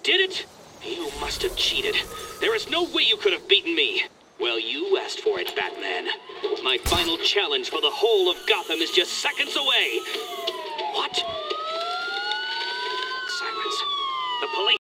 did it? You must have cheated. There is no way you could have beaten me. Well, you asked for it, Batman. My final challenge for the whole of Gotham is just seconds away. What? Sirens. The police.